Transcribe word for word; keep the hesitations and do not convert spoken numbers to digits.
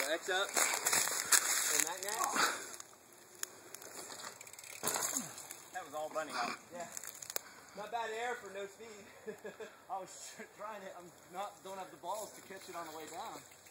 X up in that net. That was all bunny hop. Yeah. Not bad air for no speed. I was trying it. I'm not don't have the balls to catch it on the way down.